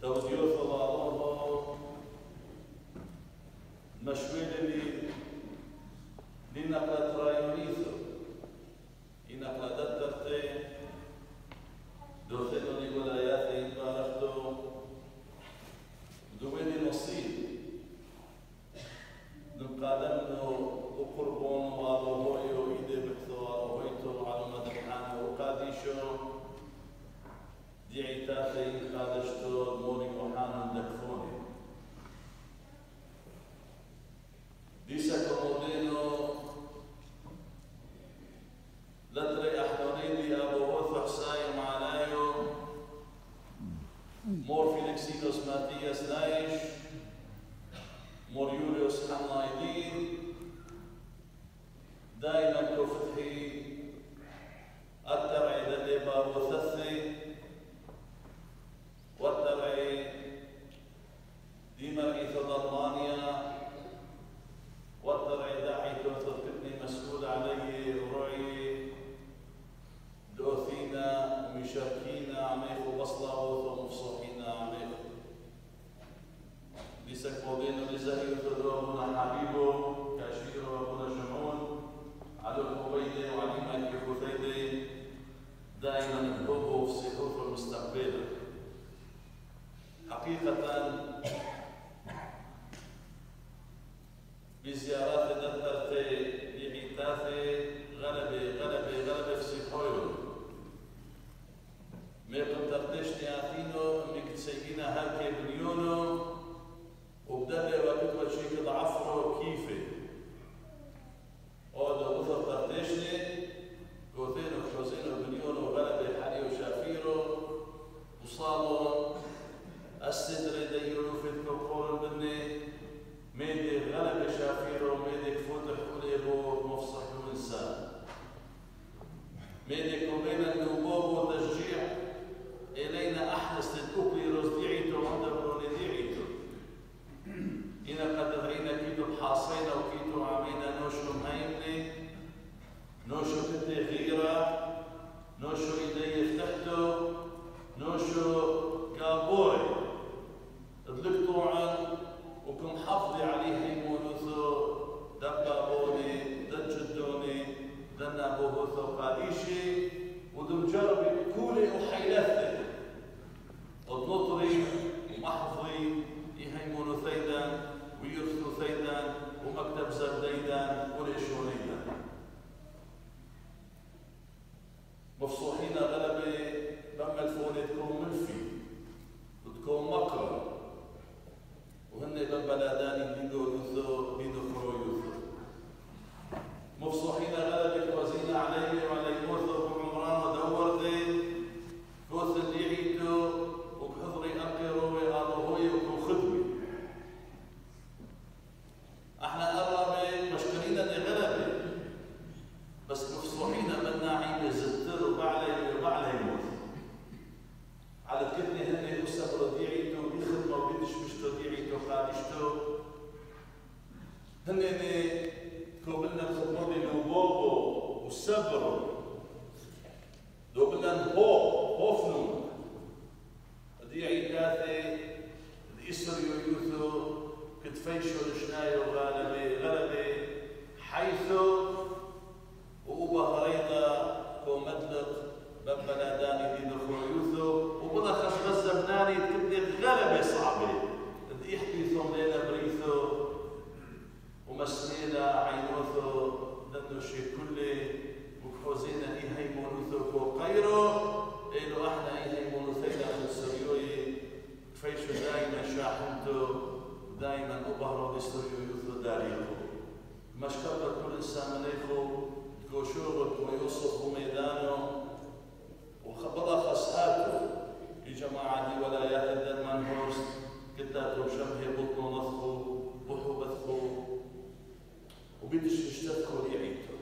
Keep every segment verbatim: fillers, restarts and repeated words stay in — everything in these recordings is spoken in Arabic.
توزيوث الله مشويل لنقلة رايونيثو إنقلة دترتين دوثينو لولاياتي بارختو دويني نصيب نقادمنو وقربون وعلوهويو إيدي بكثو وعلوهويتو على مدحانو وقاديشو ديعي تافي قادشتو موري وحانو دكفوني ديسا كومودينو لتري أحدونيدي أبو هوثو حسايم عليو مور فيليكسيدوس ماتياس نايش مور يوليوس حنايدين دائما كفتحي التبعي دلي بابو ثثي والتبعي ديما إيثو ضرمانيا والتبعي داعي توثر كتني مسؤول علي ورعي دوثينا ومشاركينا عميخو بصلا ومفصوحينا عميخو ليسك موضينا لزهير تدرون حبيبو كاشير وابونا شمعون على الحبيدة وعلي مالك خثيدة دائما نحبه في صحوف المستقبل حقيقة بزيارات دترتي بعتاثي غلبة غلبة غلبة في صحوه ميقم تردشني عثينو انك تسيقينا هالكي بليونو وبدأ وقت وشيك ضعفره كيفي اودا وثر تردشني وثينو حوزينو بليونو غلبة حالي وشافيرو وصالو السدر ديرو في الكوكور بني ميدي غلبة شافيرو ميدي كفوتح قليبو مفصح وإنسان ميدي كوبينا النوبوب وتشجيع إلينا أحدث الأكل رزديعيتو عند برونيديعيتو إنا قد دعينا كيتو بحاصينا وكيتو عمينا نوشو مهيمني نوشو كتي غيرة نوشو إيدي يفتحتو نوشو كابوي ادلكتو عن وكم حافظي عليه هيمونوثو دبابوني دجدوني دنابوهوثو قاديشي ودم جربي كولي وحيلثي ودنطري ومحظي يهيمونو ثيدا ويرثو ثيدا ومكتب زبديدا وليشونيدا مفصوحين غلبي بما الفوني تكون ملفي وتكون مقرة وهن ببلاداني بيدو يوثو بيدو خرو يوثو مفصوحين غلبة وزين علي وعلي موثو بعمران ودور دي فوث اللي عيدو وبحضري أقرو ويقالوهوي وكو خدمي احنا قربي مشكلين دي غلبة بس مفصوحين بدنا عيبة زتر وبعلي وبعلي موث على كتني هن يوسف رضيعيتو بيخدموا وبيدش مشتو ديعيتو خارجتو هن اللي كوبلنا بخدموا لي نوبوبو وسبرو دوبلنا هو هوفنو ديعي داثي الإسر يويوثو كتفيشو لشنايو غالبي غلبي حيثو وأوبا هريضة كومدلق ببلاداني دي دخويوثو وبلخص غزبناني تبدي غلبة صعبة يحكي ثم ليلة بريثو ومسنينا عينوثو دندو شي كله وكفوزينا إي هيمونوثو كو قيرو إلو احنا إي هيمونوثينا من السريوي كفيشو دايما شاحنتو دايما أبهرو دي سريويوثو داريكو مشكرة كل إنسان منيخو تكوشوغو كويوصف وميدانو وخبضا خسهاتو يا جماعة دي ولايات الدرمان هورست كتاتو شبه بطنو نفخو بحو بثخو وبيدش يشتكو ديعيتو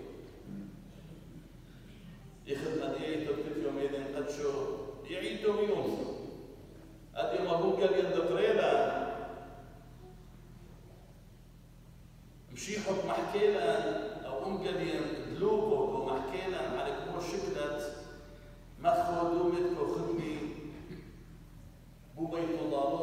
يخدنا ديعيتو كتيو ميدين قدشو ديعيتو ويونثو أدي ما هو قال يندقريلا مشيحو بمحكيلا أو أم قال يندلوبو بمحكيلا على كمو شكلت مخو دومتكو خدمي بو بيتو ضالو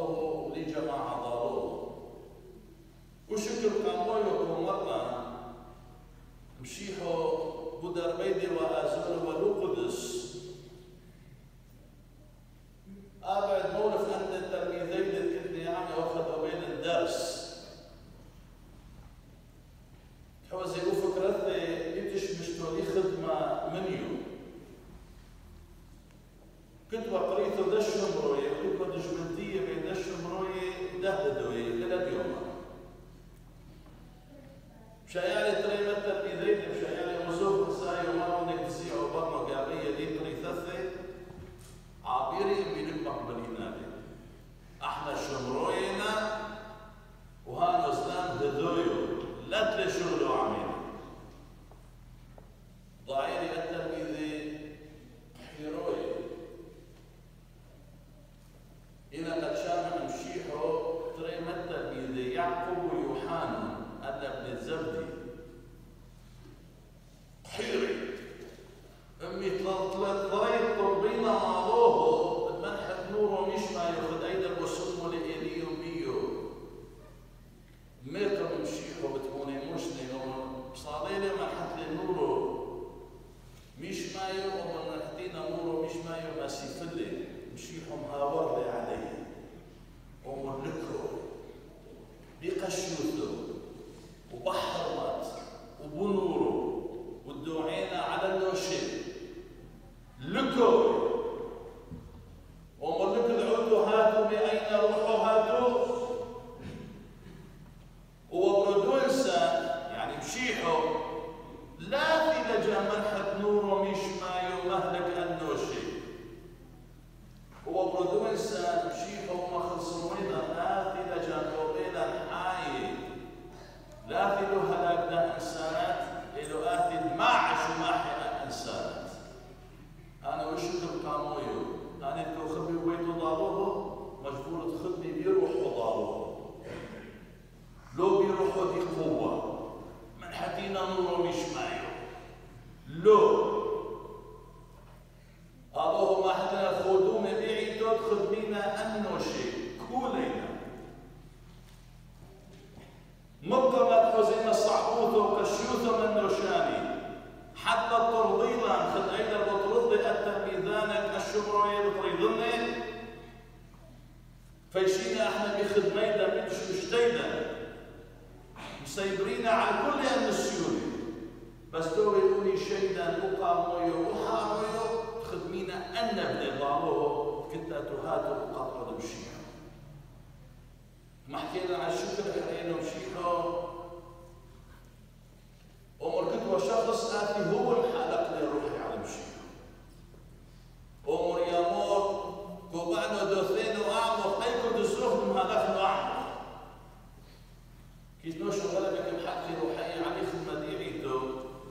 تدوي لدى يوم شيالي تري مثل بيديك شيالي مزوف نساي ومارونك تسيع وبطنك قابية دي تري ثثي عابيري من المقبلين هذه احنا شمروينا وهانو اسلام هذويو لا تلشغلوا عمين ضعيري التلميذي حيروي إذا قد شامع مشيحو تري التلميذي يعقوب ويوحنا أن ابن الزبدي حيري أمي طلعت طربينا معروه المنحة نوره مش ما ياخذ أيضا وسمه لإليو بيو ميقر مشيحو بتكوني مشني صاليلي منحة لنوره مش مايو ومن نحتينا نوره مش مايو ما سيفلي مشيحو مهاور لي عليه وملكه بقشوته وبحرمت وبنوره والدوعينا على النوشي لكو وملك العدو هاتوا بأين روحوا هاتوا وبردو إنسان يعني مشيحو لا في لجا منحة نوره مش مايو مهلك النوشي وبردو إنسان مشيحو ما خلصونا لا في لجا نوبينا الحاي لا في له هلاك ده إنسانات إلو آتي معش وماحي إنسانات أنا وشكر قامويو أنا تو خبي ويتو ضاروه مجبور تخدني بيروحوا ضاروه لو بيروحوا دي قوة من حكينا نورو مش مايو لو أبوه ما حدا خدوم بيعي تدخل بينا أنو شيء كولينا مقامات حزين الصعبوث وكشيوث من نوشاني حتى الترضيلا خد أيضا بترضي التلميذانك الشمروية بتريضني فيشينا احنا بخدمينا مش مشتيدا مسيبرينا على كل أن السيوري بس دو يقولي شيدا وقامويو وحامويو خدمينا أن بنضعوه كتا تهاتوا وقطعوا دمشيها ما حكينا عن الشكر حرينا ومشيحه أمر كتوى شخص آتي هو الحلق لروحي على مشيحه أمر يامور قبعنا دوثين وأعمر أيكو دزوخ من هدف أعمر كيت نوشو غلبك بحقي روحي علي خدمة ديعيتو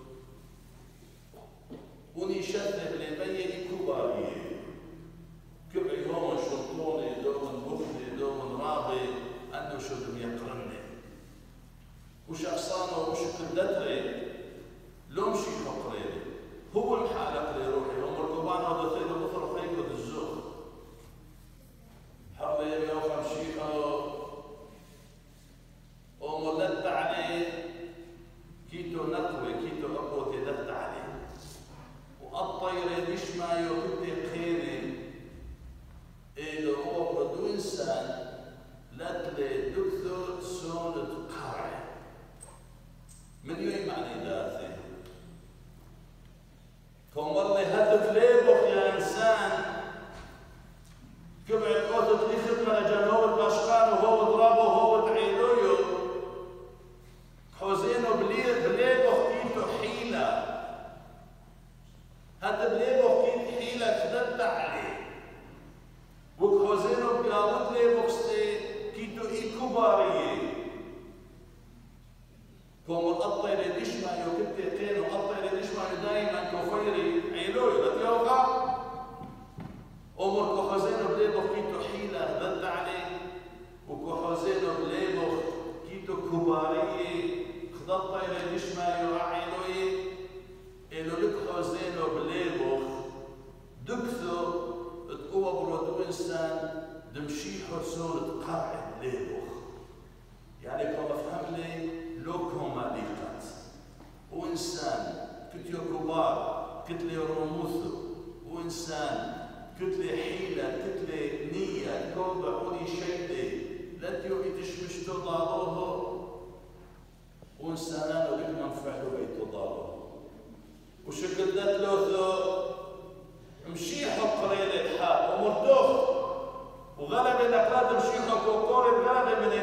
وني شدد لبي كباري كبعي هون شطوني دومن بخلي دومن رابي أنه شو دم يقرني وشخصانه وشكل دتري لو مشي فقريني هو الحالق لي روحي هم القبانة ودتري بطر خيكو الزوخ حرلي يوم مشيخه وملت عليه كيتو نقوي كيتو أقوتي دت عليه وأطيري مش ما يوكبتي خيري إذا هو بدو إنسان لاتلي دكتور سون تقارع من يوم معني ذاته كون والله هدف ليبخ يا إنسان كبعد قوتت لي خدمة لجنوب البشقان وهو ضربه وهو تعيلويو حوزينه بليبخ كيتو حيلة هذا بليبخ كيت حيلة خدمت عليه وكحوزينه بقاوت ليبخ كيتو إيكوبارية كوم الأطير ليش ما يوكبتي قين وأطير ليش ما دائما كفيري عيلوي لا تيوقع أمر كحوزينه بليبخ كيتو حيلة ضد عليه وكحوزينه بليبخ كيتو كوبارية خد الطير ليش ما يوعيلوي إنه لك حوزينه بليبخ دكثو تقوى برودو إنسان دمشي حسون تقاعد ليبخ يعني كما فهم لي لو كوما ديقات وإنسان كتلي كبار كتلي رموثو وإنسان كتلي حيلة كتلي نية كوبعوني شيدي لا تيو يتشمشتو ضاروه وإنسانان ولك منفعلو بيتو ضاروه وشكل ذات لوثو مشيحو قريل الحال ومردوخ وغلب انك لا تمشيحو كوكوري غلب من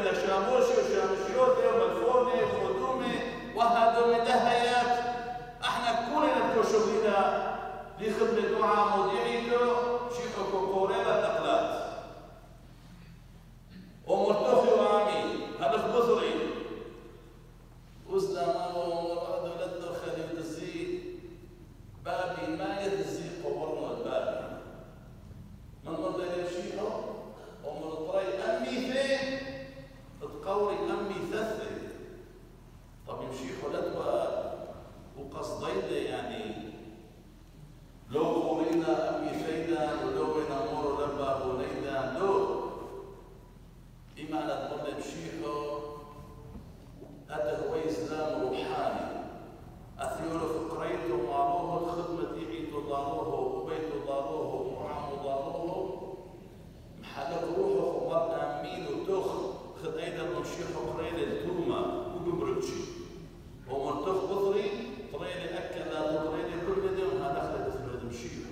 مشيحو قريل التومة وبمرتشي ومرتخ بطري قريل أكل لا تقريل كل دم هذا خلد ثلود مشيحو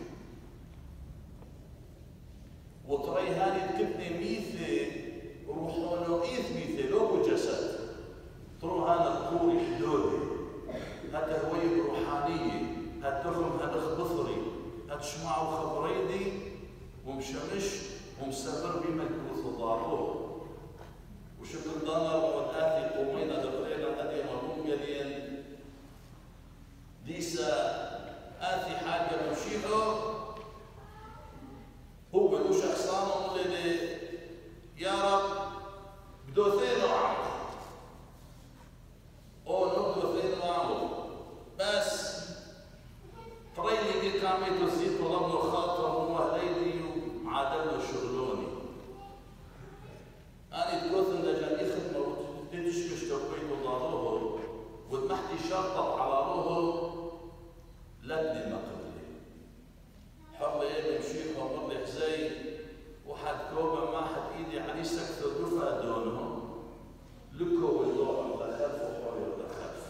وطري هاني تكبني ميثي روحونو إيث ميثي لو جسد طرو هذا القوري حدودي هذا هوي روحانية هاد تخم هاد بصري هاد شمعو خبريدي ومشمش ومسافر بملكوث ضاروه وشكل دانر والآثي قومينا دقرينا أدي مرموم يلين ديسا آثي حاجة مشيحو هو بدو شخصانه اللي يا رب بدو ثينو عمل او نبدو ثينو عمل بس طريني دي كاميتو زيت ولمنو خاطر ومهليدي وعادلنا شغلوني أنا تقول إن جاني خدمة وتدش مش توقيت ضاروه والمحتي شرطت على روحه لدني ما قبلي حر إيه بمشيخ ومر لي حزي وحد كوبا ما حد إيدي عليه سكتو دفا دونهم لكو والله لا خلف وحوري ولا خلف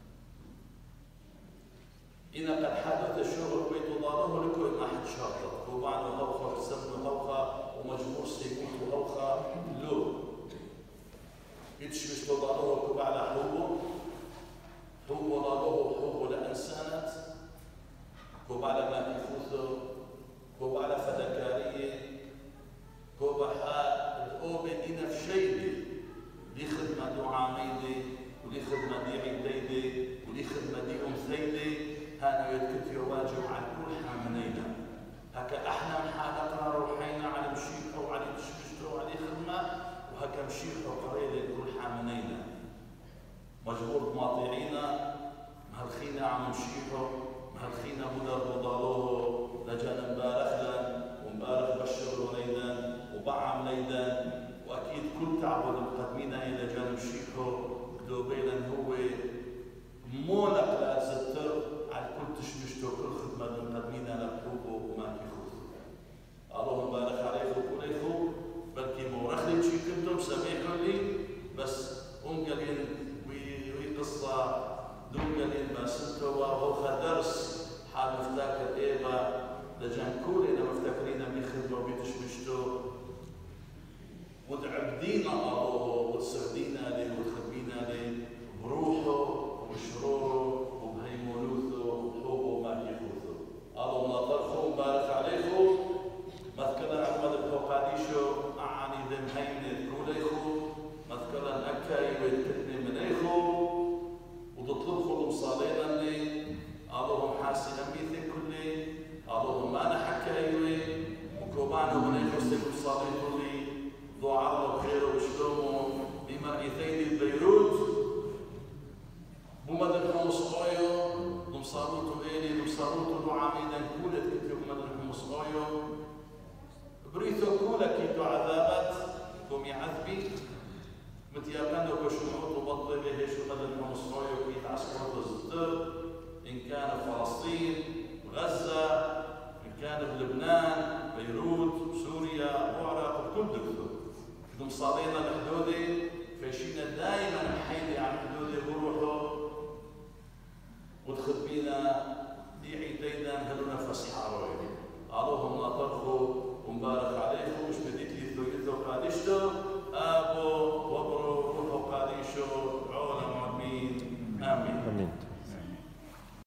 إن قد حدث الشغل بيت ضاروه لكو ما حد شرطت وبعد غوخة وسمن غوخة ومجموع سيموت وغوخة لو يتشمش تضاروه كوبا على حبه حبه ضاروه حبه لأنسانت كوبا على ما يفوثه كوبا على فدكارية كوبا حال الأوبن إنا في شيء لي خدمة دو عاميدي ولي خدمة دي عيديدي ولي خدمة دي أمثيدي هانو يتكت يواجه على كل حامنينا هكا احنا محادقنا روحينا على مشيحه وعلى تشبشته وعلى خدمة وهكا مشيحه قريل كل حامنينا مجبور ماطيعينا مهلخينا عم مشيحه مهلخينا مدر بضالوه لجان مبارك لن ومبارك بشر ليدا وبعم ليدا واكيد كل تعبد مقدمينا الى جانب مشيحه بدوبيلا هو مولق لازتر على كل تشمشته كل خدمة مقدمينا لبحوبه وما كيخوث الله مبارك عليكم كلكم بلكي مورخلي شي كنتم سامحوا لي بس أنقلين وي قصة دونقلين ما سنتوا وهو درس حال مفتاكر إيبا لجان كلنا مفتاكرين بخدمة وبتشمشته وتعبدينا الله وتسعدينا لي وتخدمينا لي بروحه وبشروره وبهيمونوثه وبحبه وما كيفوثه الله مناطركم مبارك عليكم مثكلا عمد الفوقانيشو أعاني ذم هينة كوليخو مثكلا أكاي ويتكتني منيخو وتطلبخوا المصالينا لي اللهم حاسي أميثي كلي اللهم أنا حكايوي وكوبانو منيخو سيكو صاليتو لي ضعاره وخيره وشلومه بمرئيثين بيروت بمدن حمص أويو نمصاروتو إلي نمصاروتو نعاميدا كولة كتلو بمدن حمص أويو بريثو كولة كيتو عذابات كوم يعذبي متيابندو بشمعوتو بطل بهيش بمدن حمص أويو كيت عسكروتو زدر إن كان فلسطين غزة إن كان بلبنان بيروت سوريا العراق الكل دكتور نمصارينا الحدودي فيشينا دائما محيدي عن حدودي بروحه وتخبينا دي عيدينا هلونا فسيحة روي اللهم ناطرخو ومبارك عليكم مش بديت لي ثويته وقادشته